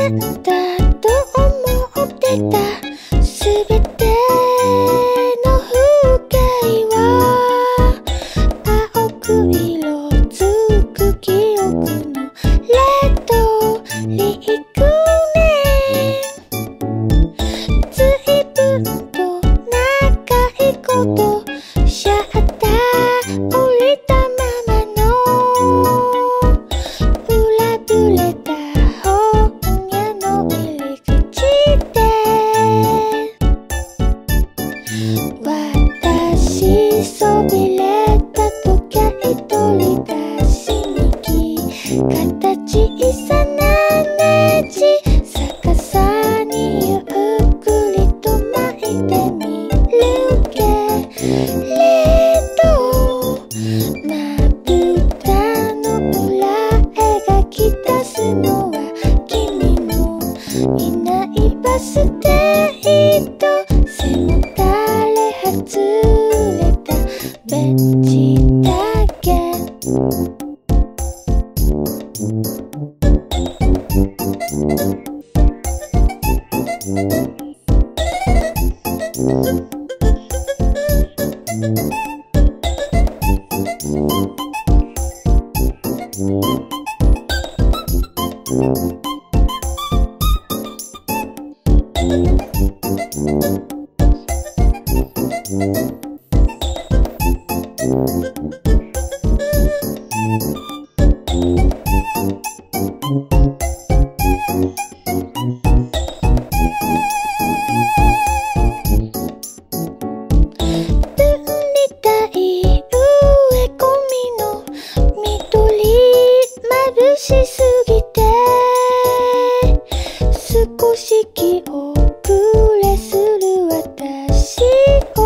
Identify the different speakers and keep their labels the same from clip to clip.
Speaker 1: だと思ってたすべての風景は青く色づく記憶のレッドリークね。ずいぶんと長いことシャッター降りたままの裏ぶれた本屋の入り口で私そびれた時計取り出しに来形さなねじ逆さにゆっくりと巻いてみるけれどまぶたの裏描き出すのは君のいないバス停と背もたれ外れたベンチだけ。しすぎて少し気遅れする私を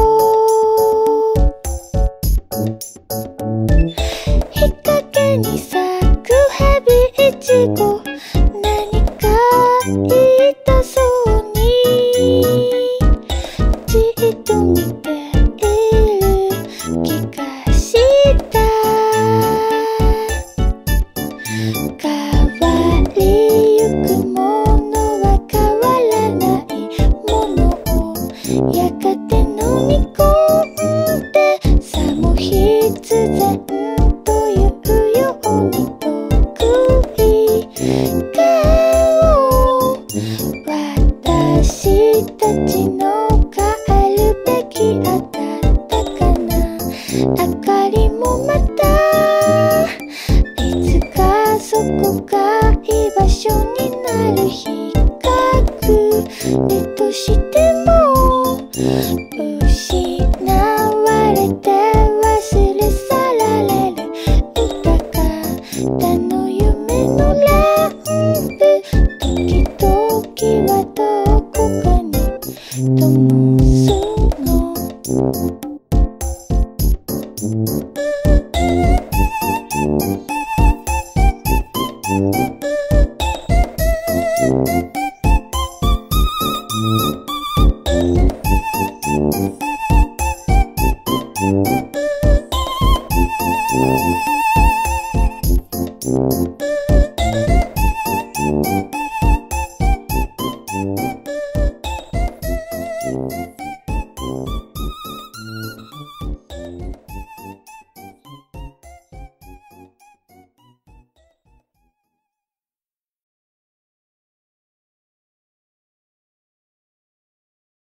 Speaker 1: 日陰に咲くヘビイチゴ何か言いたそうにじっと見ている気がした変わりゆくものは変わらないものをやがて飲み込んでさも必然というように遠くい顔私たちの帰るべきだったかな明かりもまたいつかそこが居場所になる日が来るとしても失われて忘れ去られる歌方の夢のランプ時々はどこかに灯すの「